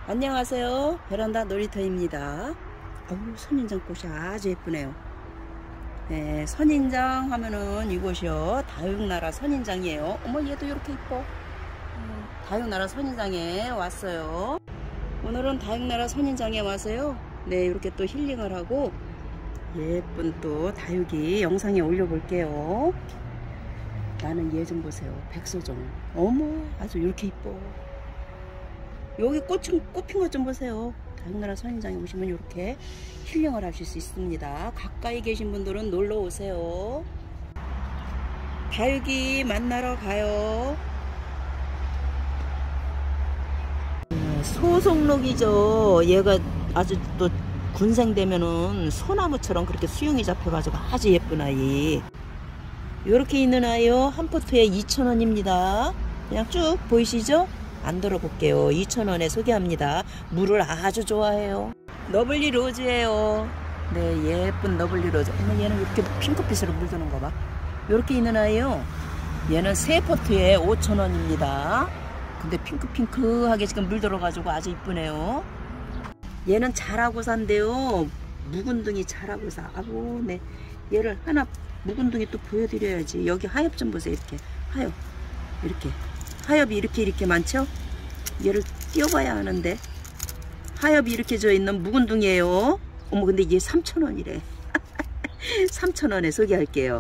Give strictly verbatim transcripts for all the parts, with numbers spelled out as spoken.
안녕하세요. 베란다 놀이터입니다. 어우, 선인장꽃이 아주 예쁘네요. 네, 선인장 하면은 이곳이요, 다육나라 선인장이에요. 어머, 얘도 이렇게 이뻐. 음, 다육나라 선인장에 왔어요. 오늘은 다육나라 선인장에 와서요, 네, 이렇게 또 힐링을 하고 예쁜 또 다육이 영상에 올려볼게요. 나는 얘 좀 보세요. 백소종. 어머, 아주 이렇게 이뻐. 여기 꽃, 꽃핀 것 좀 보세요. 다육나라 선인장에 오시면 이렇게 힐링을 하실 수 있습니다. 가까이 계신 분들은 놀러 오세요. 다육이 만나러 가요. 소송록이죠. 얘가 아주 또 군생되면은 소나무처럼 그렇게 수영이 잡혀가지고 아주 예쁜 아이. 이렇게 있는 아이요, 한 포트에 이천 원입니다. 그냥 쭉 보이시죠? 안 들어볼게요. 이천 원에 소개합니다. 물을 아주 좋아해요. 너블리 로즈예요. 네, 예쁜 너블리 로즈. 어머, 얘는 이렇게 핑크빛으로 물드는 거 봐. 이렇게 있는 아이요, 얘는 세 포트에 오천 원입니다. 근데 핑크핑크하게 지금 물들어가지고 아주 이쁘네요. 얘는 자라고사인데요, 묵은둥이 자라고사. 아고, 네, 얘를 하나 묵은둥이 또 보여드려야지. 여기 하엽 좀 보세요. 이렇게 하엽, 이렇게 하엽이 이렇게 이렇게 많죠? 얘를 띄워봐야 하는데. 하엽이 이렇게 져 있는 묵은둥이에요. 어머, 근데 이게 삼천 원이래. 삼천 원에 소개할게요.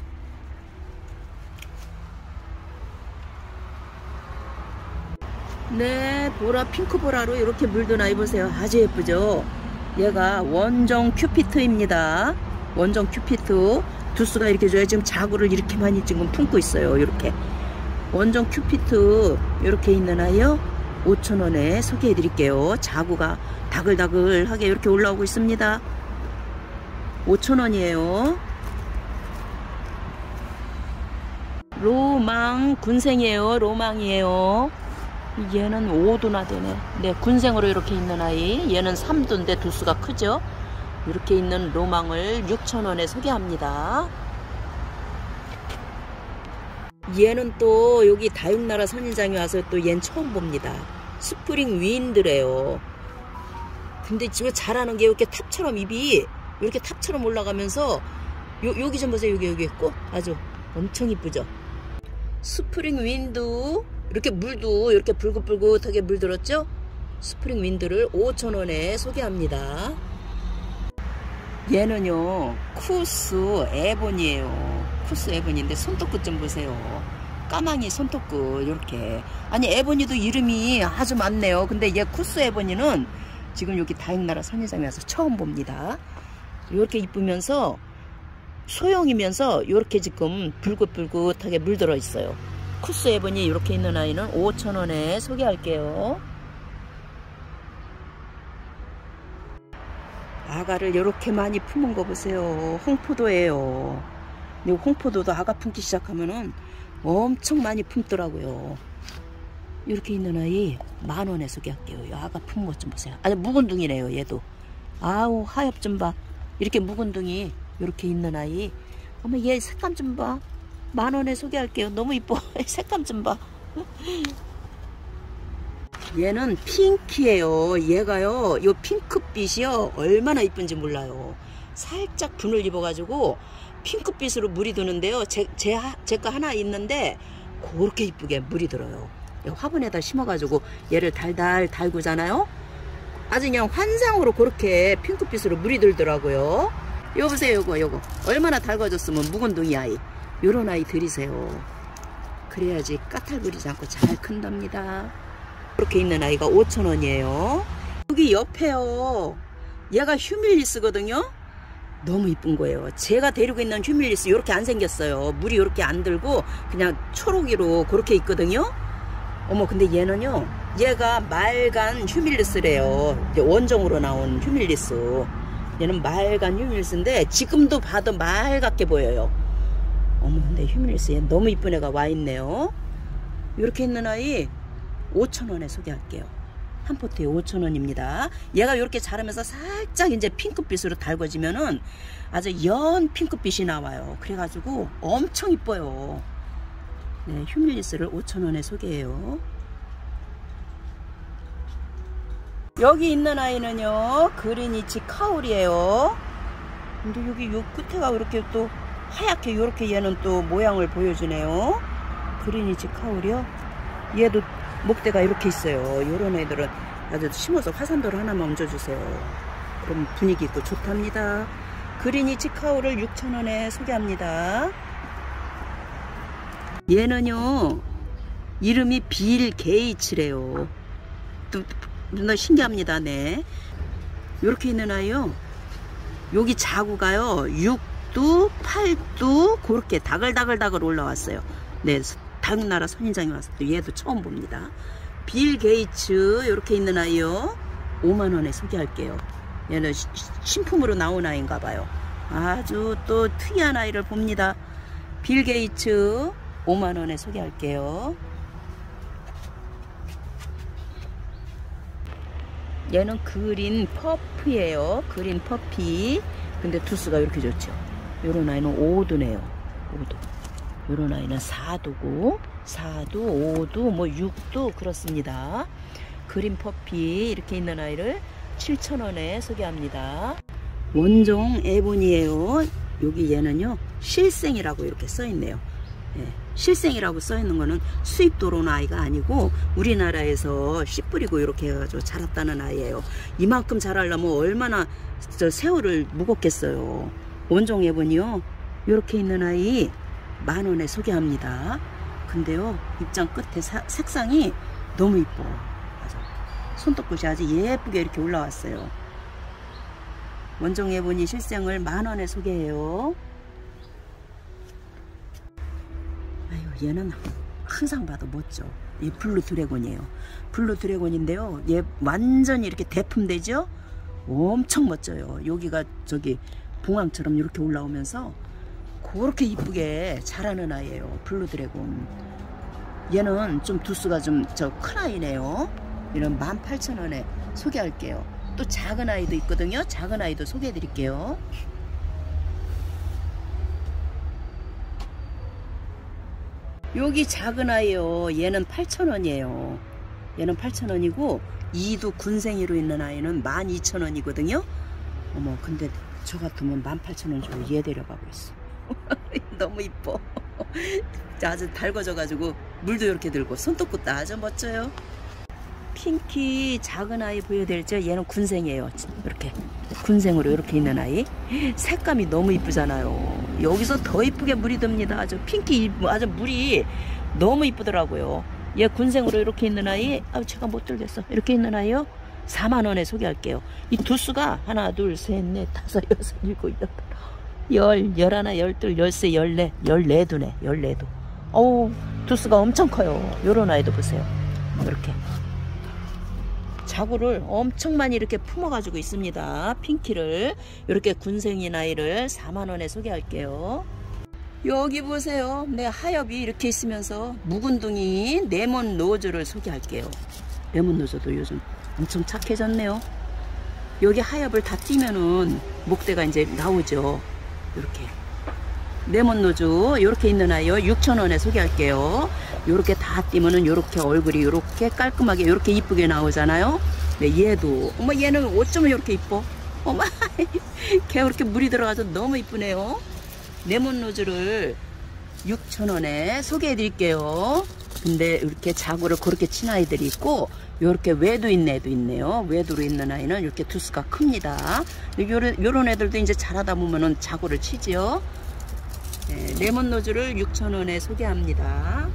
네, 보라, 핑크 보라로 이렇게 물든 아이 보세요. 아주 예쁘죠? 얘가 원정 큐피트입니다. 원정 큐피트. 두수가 이렇게 줘야 지금 자구를 이렇게 많이 지금 품고 있어요. 이렇게 원정 큐피트 이렇게 있는 아이요, 오천 원에 소개해 드릴게요. 자구가 다글다글하게 이렇게 올라오고 있습니다. 오천 원이에요. 로망 군생이에요. 로망이에요. 얘는 오 도나 되네. 네, 군생으로 이렇게 있는 아이. 얘는 삼 도인데 두수가 크죠. 이렇게 있는 로망을 육천 원에 소개합니다. 얘는 또 여기 다육나라 선인장에 와서 또 얜 처음 봅니다. 스프링 윈드래요. 근데 지금 자라는 게 이렇게 탑처럼 잎이 이렇게 탑처럼 올라가면서 요, 여기 좀 보세요. 여기 여기 꽃 아주 엄청 이쁘죠. 스프링 윈드, 이렇게 물도 이렇게 불긋불긋하게 물들었죠. 스프링 윈드를 오천 원에 소개합니다. 얘는요, 쿠스 에본이에요. 쿠스 에본인데 손톱끝 좀 보세요. 까망이 손톱끝 이렇게. 아니, 에본이도 이름이 아주 많네요. 근데 얘 쿠스 에본이는 지금 여기 다육나라 선인장에 와서 처음 봅니다. 이렇게 이쁘면서 소형이면서 이렇게 지금 불긋불긋하게 물들어 있어요. 쿠스 에본이 이렇게 있는 아이는 오천 원에 소개할게요. 아가를 이렇게 많이 품은 거 보세요. 홍포도예요. 근데 홍포도도 아가 품기 시작하면은 엄청 많이 품더라고요. 이렇게 있는 아이 만 원에 소개할게요. 이 아가 품은 것 좀 보세요. 아니, 묵은둥이래요. 얘도. 아우, 하엽 좀 봐. 이렇게 묵은둥이 이렇게 있는 아이. 어머, 얘 색감 좀 봐. 만 원에 소개할게요. 너무 이뻐. 색감 좀 봐. 얘는 핑키예요. 얘가요, 요 핑크빛이요, 얼마나 이쁜지 몰라요. 살짝 분을 입어가지고 핑크빛으로 물이 드는데요. 제, 제, 제 거 하나 있는데 그렇게 이쁘게 물이 들어요. 화분에다 심어가지고 얘를 달달 달구잖아요. 아주 그냥 환상으로 그렇게 핑크빛으로 물이 들더라고요. 요 보세요. 요거 요거 얼마나 달궈졌으면 묵은둥이 아이. 요런 아이 들이세요. 그래야지 까탈 부리지 않고 잘 큰답니다. 이렇게 있는 아이가 오천 원이에요. 여기 옆에요, 얘가 휴밀리스거든요. 너무 이쁜 거예요. 제가 데리고 있는 휴밀리스 이렇게 안 생겼어요. 물이 이렇게 안 들고 그냥 초록이로 그렇게 있거든요. 어머, 근데 얘는요, 얘가 말간 휴밀리스래요. 원종으로 나온 휴밀리스. 얘는 말간 휴밀리스인데 지금도 봐도 말갛게 보여요. 어머, 근데 휴밀리스 얘 너무 이쁜 애가 와 있네요. 이렇게 있는 아이 오천 원에 소개할게요. 한 포트에 오천 원입니다. 얘가 이렇게 자라면서 살짝 이제 핑크빛으로 달궈지면은 아주 연 핑크빛이 나와요. 그래가지고 엄청 이뻐요. 네, 휴밀리스를 오천 원에 소개해요. 여기 있는 아이는요 그린이치 카울이에요. 근데 여기 요 끝에가 이렇게 또 하얗게 이렇게 얘는 또 모양을 보여주네요. 그린이치 카울이요. 얘도 목대가 이렇게 있어요. 요런 애들은 아주 심어서 화산돌 하나만 얹어주세요. 그럼 분위기 있고 좋답니다. 그린이치 카울을 육천 원에 소개합니다. 얘는요 이름이 빌 게이츠래요. 또 신기합니다. 네, 이렇게 있는 아이요. 여기 자구가요 육 두, 팔 두 그렇게 다글다글다글 올라왔어요. 네, 다른 나라 선인장이 왔을 때 얘도 처음 봅니다. 빌 게이츠 이렇게 있는 아이요 오만 원에 소개할게요. 얘는 시, 신품으로 나온 아이인가 봐요. 아주 또 특이한 아이를 봅니다. 빌 게이츠 오만 원에 소개할게요. 얘는 그린 퍼프예요. 그린 퍼피. 근데 두수가 이렇게 좋죠. 요런 아이는 오 두네요. 오 두. 요런 아이는 사 두고 사 두, 오 두, 뭐 육 두 그렇습니다. 그린 퍼피 이렇게 있는 아이를 칠천 원에 소개합니다. 원종 에본이에요. 여기 얘는요 실생이라고 이렇게 써있네요. 예, 실생이라고 써있는 거는 수입도로는 아이가 아니고 우리나라에서 씨 뿌리고 이렇게 해가지고 자랐다는 아이예요. 이만큼 자라려면 얼마나 저 새우를 묵었겠어요. 원종 에본이요 이렇게 있는 아이 만 원에 소개합니다. 근데요 입장 끝에 사, 색상이 너무 이뻐. 맞아. 손톱끝이 아주 예쁘게 이렇게 올라왔어요. 원종 에본이 실생을 만 원에 소개해요. 아유, 얘는 항상 봐도 멋져. 이 블루 드래곤이에요. 블루 드래곤인데요. 얘 완전히 이렇게 대품되죠? 엄청 멋져요. 여기가 저기 봉황처럼 이렇게 올라오면서 그렇게 이쁘게 자라는 아이예요. 블루 드래곤. 얘는 좀 두수가 좀 저 큰 아이네요. 이런 만 팔천 원에 소개할게요. 또 작은 아이도 있거든요. 작은 아이도 소개해 드릴게요. 여기 작은 아이요. 얘는 팔천 원이에요. 얘는 팔천 원이고 이 두 군생이로 있는 아이는 만 이천 원이거든요. 어머, 근데 저 같으면 만 팔천 원 주고 얘 데려가고 있어. 너무 이뻐. 아주 달궈져 가지고 물도 이렇게 들고 손톱끝도 아주 멋져요. 핑키 작은 아이 보여드릴죠? 얘는 군생이에요. 이렇게 군생으로 이렇게 있는 아이. 색감이 너무 이쁘잖아요. 여기서 더 이쁘게 물이 듭니다. 아주 핑키 아주 물이 너무 이쁘더라고요. 얘 군생으로 이렇게 있는 아이. 아, 제가 못 들겠어. 이렇게 있는 아이요. 사만 원에 소개할게요. 이 두수가 하나, 둘, 셋, 넷, 다섯, 여섯, 일곱, 여덟, 열, 열하나, 열둘, 열세, 열네, 열네 두네, 열네 두. 어우, 두수가 엄청 커요. 요런 아이도 보세요. 이렇게. 자구를 엄청 많이 이렇게 품어가지고 있습니다. 핑키를. 이렇게 군생인 아이를 사만 원에 소개할게요. 여기 보세요. 네, 하엽이 이렇게 있으면서 묵은둥이 레몬 노즈를 소개할게요. 레몬 노즈도 요즘 엄청 착해졌네요. 여기 하엽을 다 띄면은 목대가 이제 나오죠. 이렇게 레몬 노즈 이렇게 있는 아이요. 육천 원에 소개할게요. 이렇게 다 띄면은 이렇게 얼굴이 이렇게 깔끔하게 이렇게 이쁘게 나오잖아요. 네, 얘도 어머, 얘는 어쩌면 이렇게 이뻐. 어머, 걔 이렇게 물이 들어가서 너무 이쁘네요. 레몬 노즈를 육천 원에 소개해 드릴게요. 근데 이렇게 자구를 그렇게 친 아이들이 있고 이렇게 외도 있는 애도 있네요. 외도로 있는 아이는 이렇게 두수가 큽니다. 요런, 요런 애들도 이제 자라다 보면은 자구를 치지요. 네, 레몬 노즈를 육천 원에 소개합니다.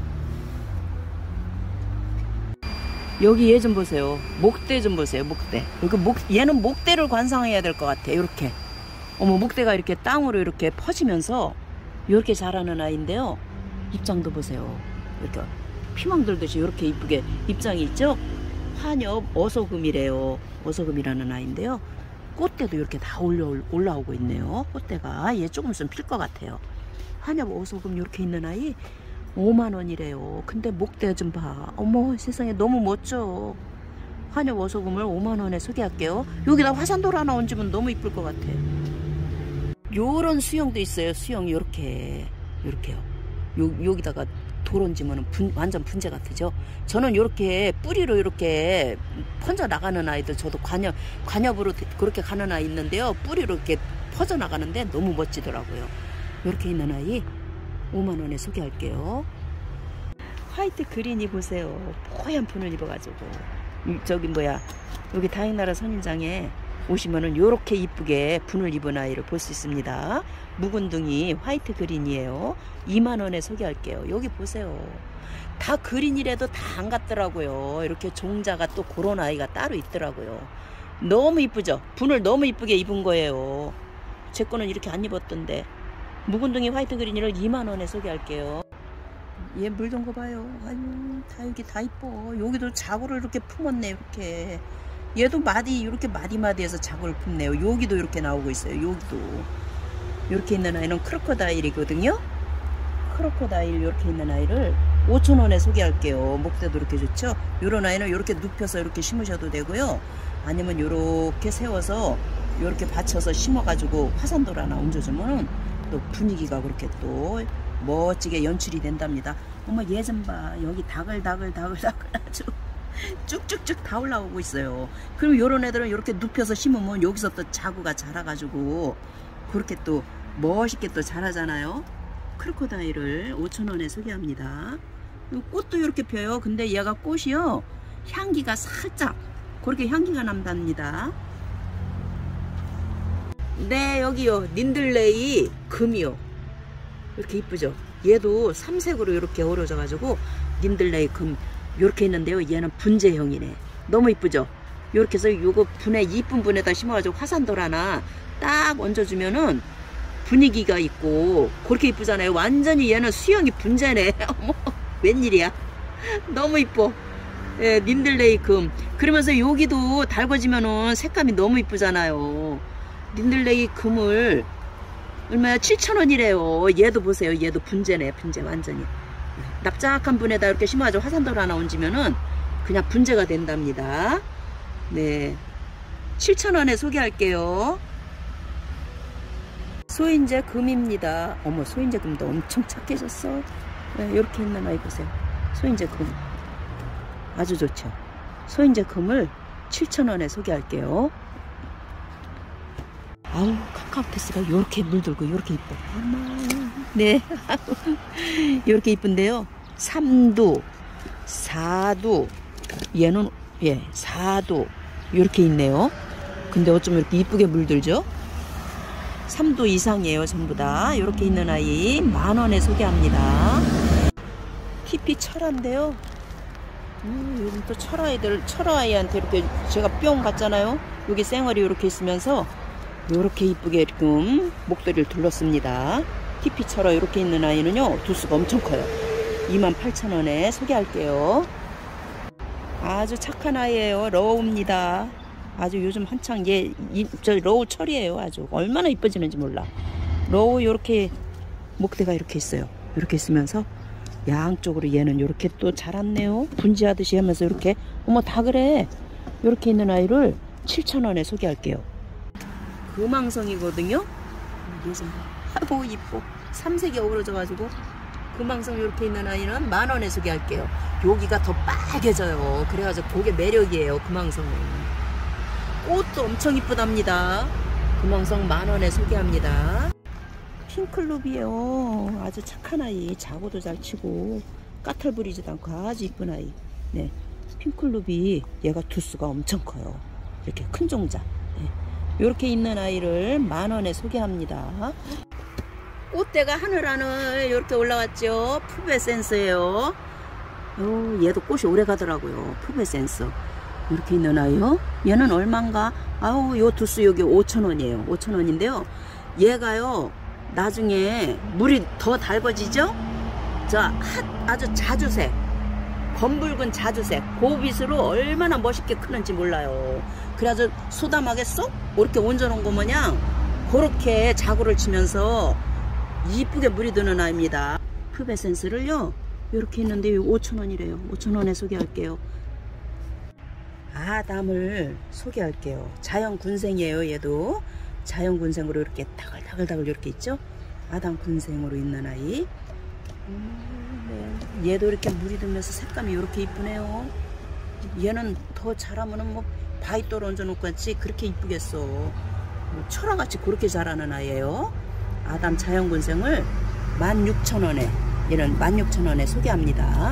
여기 얘 좀 보세요. 목대 좀 보세요. 목대. 여기 목, 얘는 목대를 관상해야 될 것 같아. 이렇게. 어머, 목대가 이렇게 땅으로 이렇게 퍼지면서 이렇게 자라는 아이인데요. 입장도 보세요. 이렇게 피망 들듯이 이렇게 이쁘게 입장이 있죠. 한엽 어소금이래요. 어소금이라는 아이인데요. 꽃대도 이렇게 다 올려, 올라오고 있네요. 꽃대가. 얘 조금 있으면 필 것 같아요. 한엽 어소금 이렇게 있는 아이 오만 원이래요. 근데 목대 좀 봐. 어머, 세상에 너무 멋져. 한엽 어소금을 오만 원에 소개할게요. 여기다 화산돌 하나 얹으면 너무 이쁠 것 같아. 요런 수영도 있어요. 수영 요렇게 요렇게요. 요, 여기다가 돌 얹으면 분, 완전 분재 같으죠. 저는 이렇게 뿌리로 이렇게 퍼져 나가는 아이도 저도 관엽, 관엽으로 그렇게 가는 아이 있는데요. 뿌리로 이렇게 퍼져 나가는데 너무 멋지더라고요. 이렇게 있는 아이 오만 원에 소개할게요. 화이트 그린이 보세요. 뽀얀 분을 입어가지고 저기 뭐야 여기 다행나라 선인장에 오시면은 요렇게 이쁘게 분을 입은 아이를 볼 수 있습니다. 묵은둥이 화이트 그린이에요. 이만 원에 소개할게요. 여기 보세요. 다 그린이라도 다 안 같더라고요. 이렇게 종자가 또 그런 아이가 따로 있더라고요. 너무 이쁘죠? 분을 너무 이쁘게 입은 거예요. 제 거는 이렇게 안 입었던데. 묵은둥이 화이트 그린이를 이만 원에 소개할게요. 얘 물든 거 봐요. 아유, 다 여기 다 이뻐. 여기도 자구를 이렇게 품었네, 이렇게. 얘도 마디, 이렇게 마디마디해서 자구를 품네요. 여기도 이렇게 나오고 있어요. 여기도. 이렇게 있는 아이는 크로커다일이거든요. 크로커다일 이렇게 있는 아이를 오천 원에 소개할게요. 목대도 이렇게 좋죠? 이런 아이는 이렇게 눕혀서 이렇게 심으셔도 되고요. 아니면 이렇게 세워서 이렇게 받쳐서 심어가지고 화산돌 하나 얹어주면 또 분위기가 그렇게 또 멋지게 연출이 된답니다. 어머 얘 좀 봐. 여기 다글다글다글다글 아주 쭉쭉쭉 다 올라오고 있어요. 그럼 요런 애들은 이렇게 눕혀서 심으면 여기서 또 자구가 자라가지고 그렇게 또 멋있게 또 자라잖아요. 크로커다일을 오천 원에 소개합니다. 꽃도 이렇게 펴요. 근데 얘가 꽃이요 향기가 살짝 그렇게 향기가 남답니다. 네 여기요 닌들레이 금이요. 이렇게 이쁘죠? 얘도 삼색으로 이렇게 어우러져 가지고 닌들레이 금 이렇게 있는데요. 얘는 분재형이네. 너무 이쁘죠? 이렇게 해서 요거 분에 이쁜 분에다 심어가지고 화산돌 하나 딱 얹어주면은 분위기가 있고 그렇게 이쁘잖아요. 완전히 얘는 수영이 분재네. 어머 웬일이야. 너무 이뻐. 예, 닌들레이 금. 그러면서 여기도 달궈지면은 색감이 너무 이쁘잖아요. 닌들레이 금을 얼마야? 칠천 원이래요. 얘도 보세요. 얘도 분재네. 분재 완전히. 납작한 분에다 이렇게 심어가지고 화산돌 하나 얹으면은 그냥 분재가 된답니다. 네. 칠천 원에 소개할게요. 소인재 금입니다. 어머 소인재 금도 엄청 착해졌어. 네, 이렇게 있는 아이 보세요. 소인재 금. 아주 좋죠. 소인재 금을 칠천 원에 소개할게요. 아우 카카오패스가 이렇게 물들고 이렇게 이뻐. 네 이렇게 이쁜데요. 삼 도 사 도 얘는 예 사 도 이렇게 있네요. 근데 어쩜 이렇게 이쁘게 물들죠? 삼 도 이상이에요. 전부 다 이렇게 있는 아이 만 원에 소개합니다. 티피 철화인데요. 음, 요즘 또 철아이들 철아이한테 이렇게 제가 뿅 갔잖아요. 여기 쌩얼이 이렇게 있으면서 이렇게 이쁘게 지금 목도리를 둘렀습니다. 티피 철화 이렇게 있는 아이는요 두수가 엄청 커요. 이만 팔천 원에 소개할게요. 아주 착한 아이예요. 러우입니다. 아주 요즘 한창 얘 저 러우 철이에요. 아주 얼마나 이뻐지는지 몰라. 러우 이렇게 목대가 이렇게 있어요. 이렇게 있으면서 양쪽으로 얘는 이렇게 또 자랐네요. 분지하듯이 하면서 이렇게 어머 다 그래. 이렇게 있는 아이를 칠천 원에 소개할게요. 금황성이거든요. 아이고 이뻐. 삼색이 어우러져 가지고 금황성 이렇게 있는 아이는 만 원에 소개할게요. 여기가 더 빨개져요. 그래가지고 그게 매력이에요. 금황성은 꽃도 엄청 이쁘답니다. 금황성 만 원에 소개합니다. 핑클룹이에요. 아주 착한 아이. 자고도 잘 치고 까탈 부리지도 않고 아주 이쁜 아이. 네, 핑클룹이 얘가 두수가 엄청 커요. 이렇게 큰 종자. 네. 이렇게 있는 아이를 만 원에 소개합니다. 꽃대가 하늘하늘 이렇게 올라왔죠. 푸베센스예요. 오, 얘도 꽃이 오래 가더라고요. 푸베센스. 이렇게 있는 아이요. 얘는 얼마인가? 아우 요 두수 여기 오천 원이에요. 오천 원인데요. 얘가요 나중에 물이 더 달궈지죠? 자, 핫, 아주 자주색, 검붉은 자주색, 고빛으로 얼마나 멋있게 크는지 몰라요. 그래가지고 소담하게 쏙 이렇게 얹어놓은 거 마냥 그렇게 자구를 치면서 이쁘게 물이 드는 아이입니다. 푸베센스를요 이렇게 있는데 오천 원이래요. 오천 원에 소개할게요. 아담을 소개할게요. 자연군생이에요. 얘도 자연군생으로 이렇게 다글다글다글 이렇게 있죠. 아담군생으로 있는 아이. 음, 네. 얘도 이렇게 물이 들면서 색감이 이렇게 이쁘네요. 얘는 더 자라면은 뭐 바위돌 얹어놓고 같이 그렇게 이쁘겠어. 뭐 철화같이 그렇게 자라는 아이예요. 아담 자연군생을 만 육천 원에, 얘는 만 육천 원에 소개합니다.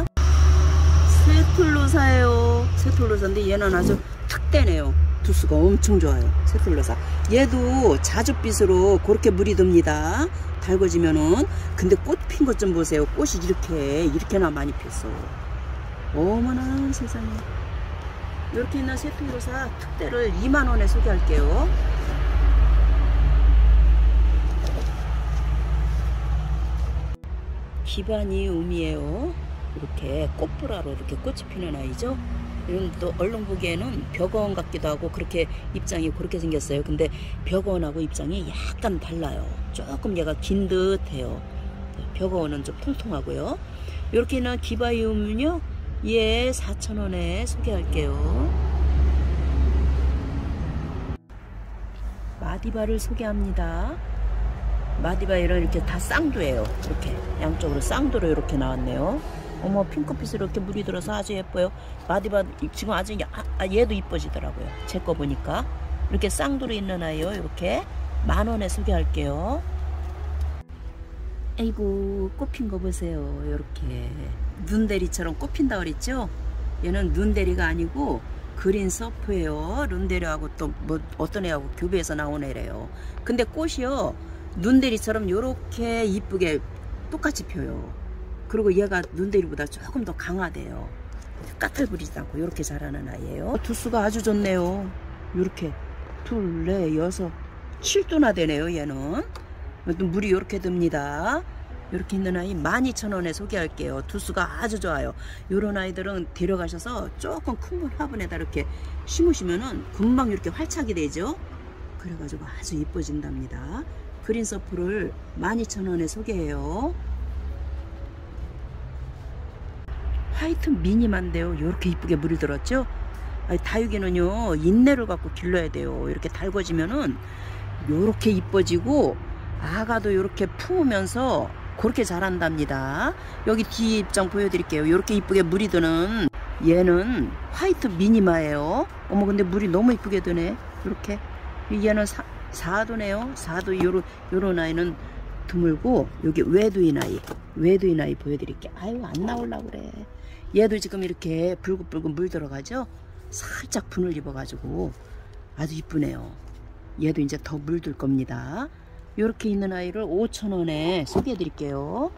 세툴로사예요. 세툴로사인데 얘는 아주 특대네요. 두수가 엄청 좋아요. 세툴로사. 얘도 자줏빛으로 그렇게 물이 듭니다. 달궈지면은. 근데 꽃 핀 것 좀 보세요. 꽃이 이렇게 이렇게나 많이 폈어. 어머나 세상에. 이렇게 있는 세툴로사 특대를 이만 원에 소개할게요. 기바니움이에요. 이렇게 꽃보라로 이렇게 꽃이 피는 아이죠. 이런 또 얼른 보기에는 벽어원 같기도 하고 그렇게 입장이 그렇게 생겼어요. 근데 벽어원하고 입장이 약간 달라요. 조금 얘가 긴 듯해요. 벽어원은 좀 통통하고요. 이렇게 있는 기바이움은요, 얘 사천 원에 소개할게요. 마디바를 소개합니다. 마디바이는 이렇게 다 쌍두예요. 이렇게 양쪽으로 쌍두로 이렇게 나왔네요. 어머, 핑크빛으로 이렇게 물이 들어서 아주 예뻐요. 마디바 지금 아주 아, 얘도 이뻐지더라고요. 제 거 보니까 이렇게 쌍두로 있는 아이요. 이렇게 만 원에 소개할게요. 아이고, 꽃핀 거 보세요. 이렇게 눈대리처럼 꽃핀다 그랬죠. 얘는 눈대리가 아니고 그린 서프예요. 눈대리하고 또 뭐 어떤 애하고 교배해서 나온 애래요. 근데 꽃이요, 눈대리처럼 이렇게 이쁘게 똑같이 펴요. 그리고 얘가 눈대리보다 조금 더 강하대요. 까탈부리지도 않고 이렇게 자라는 아이예요. 두수가 아주 좋네요. 이렇게 둘, 넷, 여섯, 칠 두나 되네요. 얘는 물이 이렇게 듭니다. 이렇게 있는 아이 만 이천 원에 소개할게요. 두수가 아주 좋아요. 이런 아이들은 데려가셔서 조금 큰 화분에다 이렇게 심으시면은 금방 이렇게 활착이 되죠. 그래가지고 아주 이뻐진답니다. 그린 서프를 만 이천 원에 소개해요. 화이트 미니만데요. 이렇게 이쁘게 물이 들었죠. 아니, 다육이는요 인내를 갖고 길러야 돼요. 이렇게 달궈지면은 이렇게 이뻐지고 아가도 이렇게 품으면서 그렇게 자란답니다. 여기 뒤에 입장 보여드릴게요. 이렇게 이쁘게 물이 드는 얘는 화이트 미니마예요. 어머, 근데 물이 너무 이쁘게 드네. 이렇게 얘는 사, 사도네요. 사도 요런, 요런 아이는 드물고, 여기 외두인 아이, 외두인 아이 보여드릴게요. 아유, 안 나오려고 그래. 얘도 지금 이렇게 붉은붉은 물 들어가죠. 살짝 분을 입어가지고 아주 이쁘네요. 얘도 이제 더 물들 겁니다. 이렇게 있는 아이를 오천 원에 소개해드릴게요.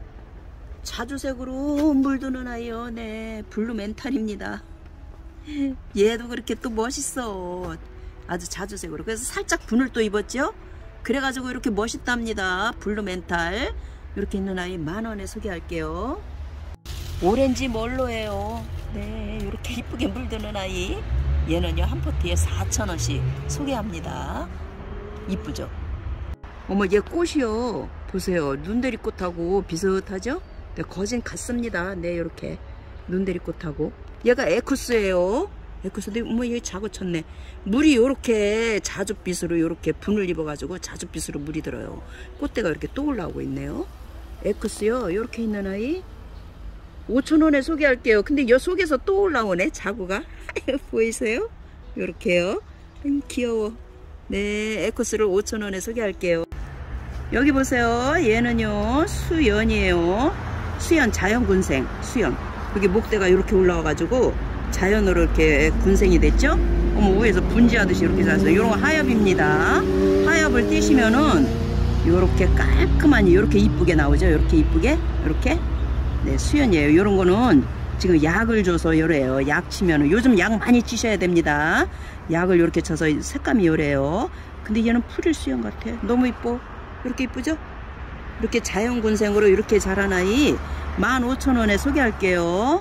자주색으로 물드는 아이요. 네, 블루 멘탈입니다. 얘도 그렇게 또 멋있어. 아주 자주색으로. 그래서 살짝 분을 또 입었죠. 그래가지고 이렇게 멋있답니다. 블루 멘탈. 이렇게 있는 아이 만 원에 소개할게요. 오렌지 멀로예요. 네, 이렇게 이쁘게 물드는 아이. 얘는요 한 포트에 사천 원씩 소개합니다. 이쁘죠? 어머, 얘 꽃이요. 보세요. 눈대리꽃하고 비슷하죠? 네, 거진 같습니다. 네, 이렇게 눈대리꽃하고. 얘가 에쿠스예요. 에쿠스인데 어머, 얘 자고 쳤네. 물이 이렇게 자줏빛으로 이렇게 분을 입어가지고 자줏빛으로 물이 들어요. 꽃대가 이렇게 또 올라오고 있네요. 에쿠스요. 이렇게 있는 아이 오천 원에 소개할게요. 근데 여 속에서 또 올라오네, 자구가. 보이세요? 요렇게요. 음, 귀여워. 네, 에쿠스를 오천 원에 소개할게요. 여기 보세요. 얘는요 수연이에요. 수연, 자연군생 수연. 여기 목대가 이렇게 올라와가지고 자연으로 이렇게 군생이 됐죠. 어머, 위에서 분지하듯이 이렇게 자랐어요. 요런 거 하엽입니다. 하엽을 띄시면은 요렇게 깔끔하니 이렇게 이쁘게 나오죠. 이렇게 이쁘게 이렇게. 네, 수연이에요. 요런 거는 지금 약을 줘서 요래요. 약 치면은, 요즘 약 많이 치셔야 됩니다. 약을 이렇게 쳐서 색감이 요래요. 근데 얘는 풀일 수연 같아. 너무 이뻐. 이렇게 이쁘죠? 이렇게 자연군생으로 이렇게 자란 아이 만 오천 원에 소개할게요.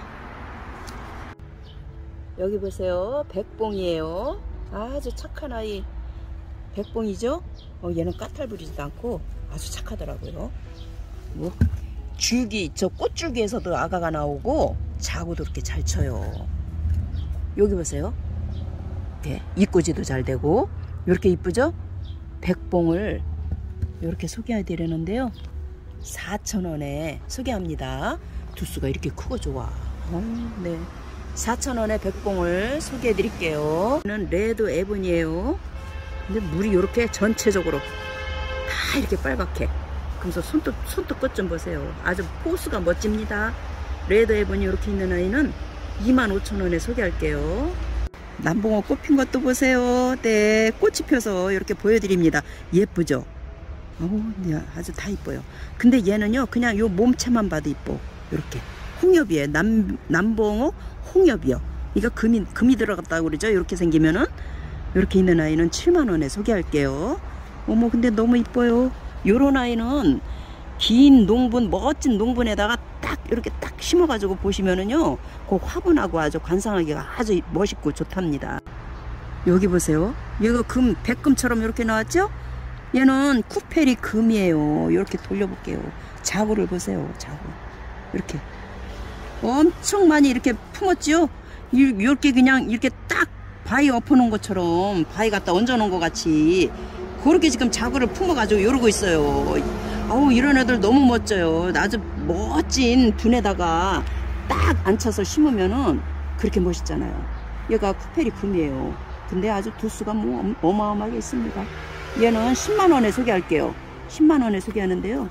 여기 보세요. 백봉이에요. 아주 착한 아이. 백봉이죠? 어, 얘는 까탈부리지도 않고 아주 착하더라고요. 뭐 줄기, 저 꽃줄기에서도 아가가 나오고 자구도 이렇게 잘 쳐요. 여기 보세요. 이렇게 이꼬지도 잘 되고 이렇게 이쁘죠? 백봉을 이렇게 소개해 드리는데요. 사천 원에 소개합니다. 두수가 이렇게 크고 좋아. 어, 네. 사천 원에 백봉을 소개해 드릴게요. 이는 레드 에본이에요. 근데 물이 이렇게 전체적으로 다 이렇게 빨갛게. 그래서 손톱, 손톱 끝 좀 보세요. 아주 포스가 멋집니다. 레드 에본이 이렇게 있는 아이는 이만 오천 원에 소개할게요. 남봉어 꽃핀 것도 보세요. 네, 꽃이 펴서 이렇게 보여드립니다. 예쁘죠? 어우, 네, 아주 다 이뻐요. 근데 얘는요, 그냥 요 몸체만 봐도 이뻐. 이렇게 홍엽이에요. 남, 남봉어 홍엽이요. 이거 금이, 금이 들어갔다고 그러죠. 이렇게 생기면은. 이렇게 있는 아이는 칠만 원에 소개할게요. 어머, 근데 너무 이뻐요. 요런 아이는 긴 농분, 멋진 농분에다가 딱 이렇게 딱 심어가지고 보시면은요, 그 화분하고 아주 관상하기가 아주 멋있고 좋답니다. 여기 보세요. 얘가 금, 백금처럼 이렇게 나왔죠? 얘는 쿠페리 금이에요. 이렇게 돌려볼게요. 자구를 보세요. 자구. 이렇게 엄청 많이 이렇게 품었지요? 이렇게 그냥 이렇게 딱 바위 엎어놓은 것처럼, 바위 갖다 얹어놓은 것 같이 그렇게 지금 자구를 품어가지고 이러고 있어요. 어우, 이런 애들 너무 멋져요. 아주 멋진 분에다가 딱 앉혀서 심으면은 그렇게 멋있잖아요. 얘가 쿠페리 금이에요. 근데 아주 두수가 뭐 어마어마하게 있습니다. 얘는 십만 원에 소개할게요. 십만 원에 소개하는데요,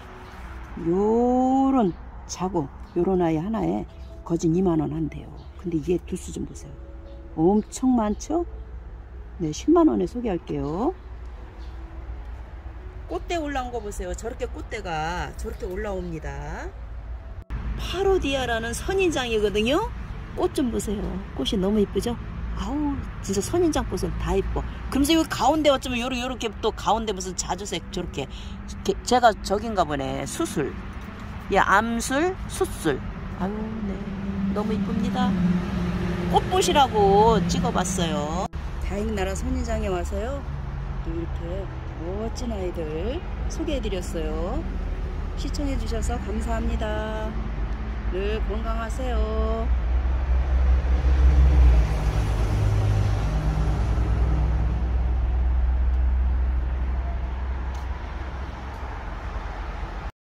요런 자구, 요런 아이 하나에 거진 이만 원 한대요. 근데 얘 두수 좀 보세요. 엄청 많죠? 네, 십만 원에 소개할게요. 꽃대 올라온 거 보세요. 저렇게 꽃대가 저렇게 올라옵니다. 파로디아라는 선인장이거든요. 꽃 좀 보세요. 꽃이 너무 이쁘죠? 아우, 진짜 선인장 꽃은 다 이뻐. 그러면서 여기 가운데 어쩌면 요렇게, 요렇게 또 가운데 무슨 자주색 저렇게, 제가 저긴가 보네. 수술. 예, 암술, 숫술. 아유, 네, 너무 이쁩니다. 꽃보시라고 찍어봤어요. 다행나라 선인장에 와서요, 또 이렇게 멋진 아이들 소개해드렸어요. 시청해주셔서 감사합니다. 늘 건강하세요.